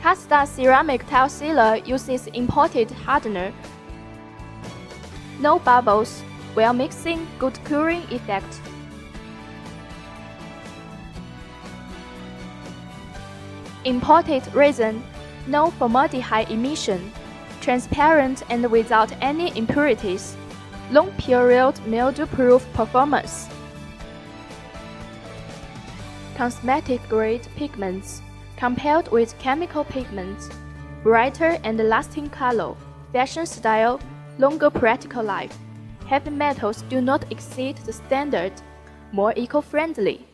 Kastar Ceramic Tile Sealer uses imported hardener. No bubbles, while mixing, good curing effect. Imported resin, no formaldehyde emission, transparent and without any impurities, long-period mildew-proof performance. Cosmetic-grade pigments, compared with chemical pigments, brighter and lasting color, fashion style, longer practical life. Heavy metals do not exceed the standard, more eco-friendly.